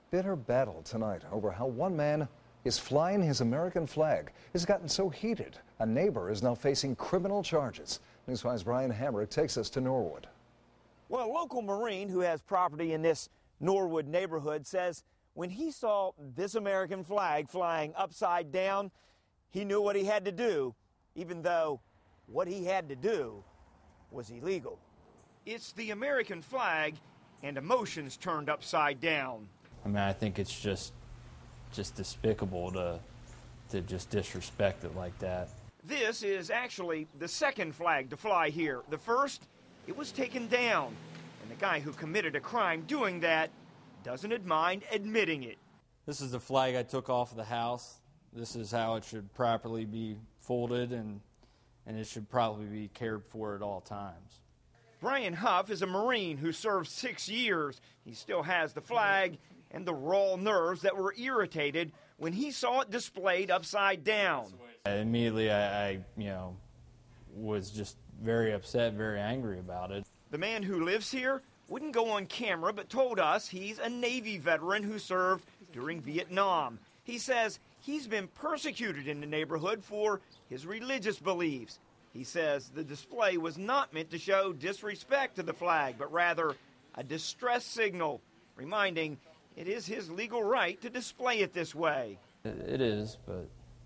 bitter battle tonight over how one man is flying his American flag has gotten so heated. A neighbor is now facing criminal charges. News 5's Brian Hamrick takes us to Norwood. Well, a local Marine who has property in this Norwood neighborhood says when he saw this American flag flying upside down, he knew what he had to do, even though what he had to do was illegal. It's the American flag and emotions turned upside down. I mean, I think it's just despicable to just disrespect it like that. This is actually the second flag to fly here. The first, it was taken down, and the guy who committed a crime doing that doesn't mind admitting it. This is the flag I took off of the house. This is how it should properly be folded, and it should probably be cared for at all times. Brian Huff is a Marine who served 6 years. He still has the flag and the raw nerves that were irritated when he saw it displayed upside down. Immediately, I was just very upset, very angry about it. The man who lives here wouldn't go on camera, but told us he's a Navy veteran who served during Vietnam. He says he's been persecuted in the neighborhood for his religious beliefs. He says the display was not meant to show disrespect to the flag, but rather a distress signal, reminding it is his legal right to display it this way. It is, but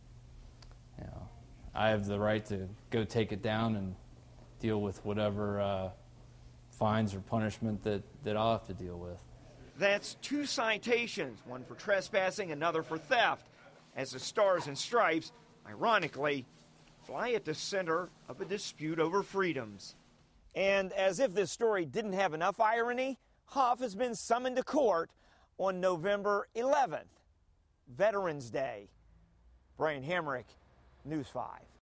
I have the right to go take it down and deal with whatever fines or punishment that I'll have to deal with. That's 2 citations, one for trespassing, another for theft, as the Stars and Stripes, ironically, fly at the center of a dispute over freedoms. And as if this story didn't have enough irony, Huff has been summoned to court on November 11th, Veterans Day. Brian Hamrick, News 5.